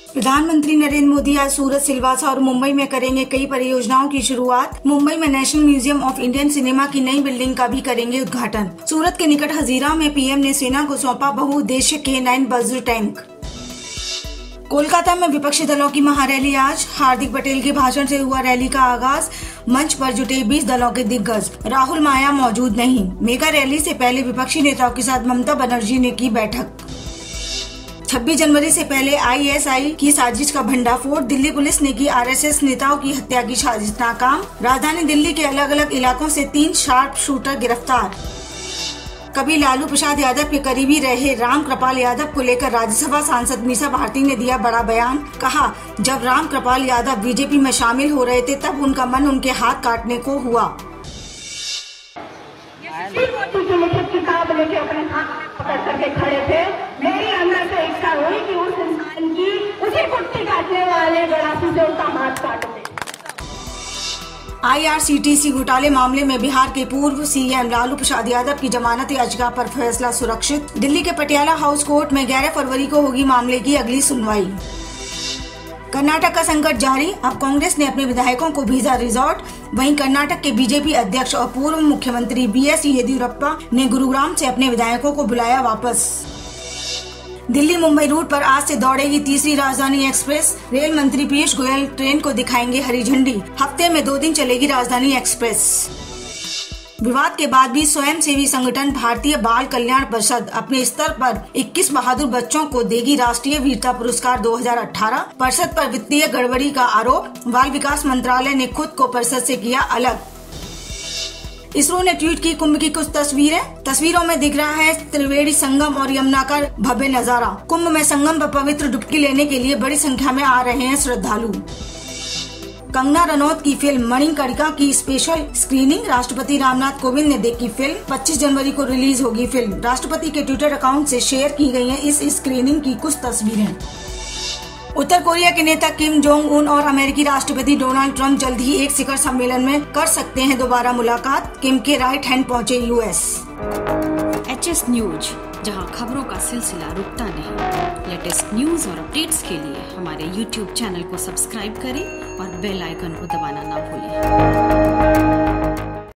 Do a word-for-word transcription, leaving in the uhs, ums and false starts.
प्रधानमंत्री नरेंद्र मोदी आज सूरत, सिलवासा और मुंबई में करेंगे कई परियोजनाओं की शुरुआत। मुंबई में national museum of Indian cinema की नई बिल्डिंग का भी करेंगे उद्घाटन। सूरत के निकट हजीरा में पीएम ने सेना को सौंपा बहुउद्देश्य के नाइन वज्र टैंक। कोलकाता में विपक्षी दलों की महारैली आज। हार्दिक पटेल के भाषण से हुआ रैली का आगाज। मंच पर जुटे बीस दलों के दिग्गज। राहुल माया मौजूद नहीं। मेगा रैली से पहले विपक्षी नेताओं के साथ ममता बनर्जी ने की बैठक। छब्बीस जनवरी से पहले आईएसआई की साजिश का भंडाफोड़। दिल्ली पुलिस ने की आरएसएस नेताओं की हत्या की साजिश नाकाम। राजधानी दिल्ली के अलग अलग इलाकों से तीन शार्प शूटर गिरफ्तार। कभी लालू प्रसाद यादव के करीबी रहे राम कृपाल यादव को लेकर राज्यसभा सांसद मीसा भारती ने दिया बड़ा बयान। कहा, जब राम कृपाल यादव बीजेपी में शामिल हो रहे थे तब उनका मन उनके हाथ काटने को हुआ। किताब लेके अपने हाथ पकड़ करके खड़े थे। मेरी अंदर से इच्छा हुई कि उस इंसान की उसी कुत्ते काटने वाले गड़ासी से उसका हाथ काट दे। आईआरसीटीसी घोटाले मामले में बिहार के पूर्व सीएम लालू प्रसाद यादव की जमानत याचिका पर फैसला सुरक्षित। दिल्ली के पटियाला हाउस कोर्ट में ग्यारह फरवरी को होगी मामले की अगली सुनवाई। कर्नाटक का संकट जारी। अब कांग्रेस ने अपने विधायकों को भेजा रिजॉर्ट। वहीं कर्नाटक के बीजेपी अध्यक्ष और पूर्व मुख्यमंत्री बीएस येदियुरप्पा ने गुरुग्राम से अपने विधायकों को बुलाया वापस। दिल्ली मुंबई रूट पर आज से दौड़ेगी तीसरी राजधानी एक्सप्रेस। रेल मंत्री पीयूष गोयल ट्रेन को दिखाएंगे हरी झंडी। हफ्ते में दो दिन चलेगी राजधानी एक्सप्रेस। विवाद के बाद भी स्वयंसेवी संगठन भारतीय बाल कल्याण परिषद अपने स्तर पर इक्कीस बहादुर बच्चों को देगी राष्ट्रीय वीरता पुरस्कार दो हज़ार अठारह। परिषद पर वित्तीय गड़बड़ी का आरोप। बाल विकास मंत्रालय ने खुद को परिषद से किया अलग। इसरो ने ट्वीट की कुंभ की कुछ तस्वीरें। तस्वीरों में दिख रहा है त्रिवेणी संगम और यमुना का भव्य नजारा। कुंभ में संगम पर पवित्र डुबकी लेने के लिए बड़ी संख्या में आ रहे हैं श्रद्धालु। कंगना रनौत की फिल्म मणिकर्णिका की स्पेशल स्क्रीनिंग। राष्ट्रपति रामनाथ कोविंद ने देखी फिल्म। पच्चीस जनवरी को रिलीज होगी फिल्म। राष्ट्रपति के ट्विटर अकाउंट से शेयर की गई हैं इस स्क्रीनिंग की कुछ तस्वीरें। उत्तर कोरिया के नेता किम जोंग उन और अमेरिकी राष्ट्रपति डोनाल्ड ट्रंप जल्द ही एक शिखर सम्मेलन में कर सकते हैं दोबारा मुलाकात। किम के राइट हैंड पहुंचे यूएस। एचएस न्यूज, जहां खबरों का सिलसिला रुकता नहीं। लेटेस्ट न्यूज और अपडेट्स के लिए हमारे यूट्यूब चैनल को सब्सक्राइब करें और बेल आइकन को दबाना ना भूलें।